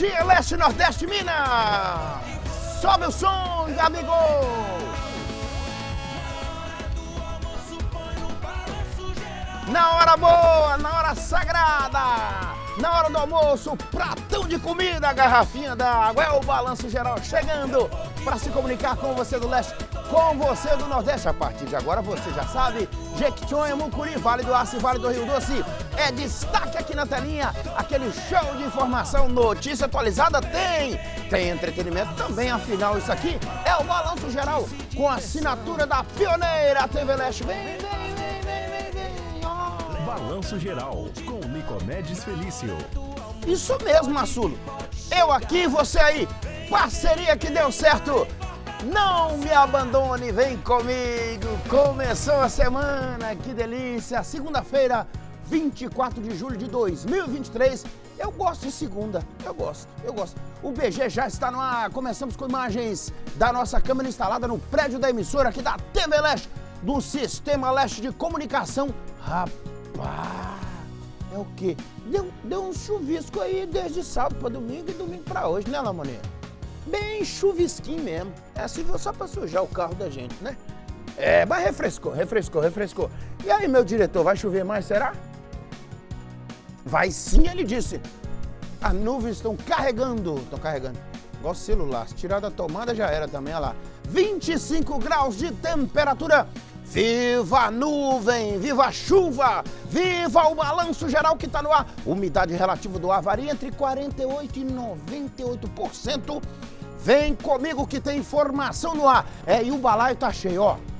dia, Leste, Nordeste, Minas! Sobe o som, amigo! Na hora boa, na hora sagrada, na hora do almoço, pratão de comida, garrafinha d'água, é o Balanço Geral chegando para se comunicar com você do Leste, com você do Nordeste. A partir de agora você já sabe, Jequitinhonha, Mucuri, Vale do Aço e Vale do Rio Doce, é destaque aqui na telinha, aquele show de informação, notícia atualizada tem entretenimento também, afinal isso aqui é o Balanço Geral, com a assinatura da pioneira TV Leste. Vem. Balanço Geral, com Nicomedes Felício. Isso mesmo, Massulo. Eu aqui, você aí. Parceria que deu certo. Não me abandone, vem comigo. Começou a semana, que delícia. Segunda-feira, 24 de julho de 2023. Eu gosto de segunda, eu gosto. O BG já está no ar. Começamos com imagens da nossa câmera instalada no prédio da emissora aqui da TV Leste, do Sistema Leste de Comunicação. É o quê? Deu um chuvisco aí desde sábado para domingo e domingo para hoje, né, Lamoninha? Bem chuvisquinho mesmo. É assim só para sujar o carro da gente, né? É, mas refrescou. E aí, meu diretor, vai chover mais, será? Vai sim, ele disse. As nuvens estão carregando. Igual celular, se tirar da tomada já era também, olha lá. 25 graus de temperatura. Viva a nuvem, viva a chuva, viva o Balanço Geral que está no ar. Umidade relativa do ar varia entre 48% e 98%. Vem comigo que tem informação no ar. E o balaio tá cheio, ó.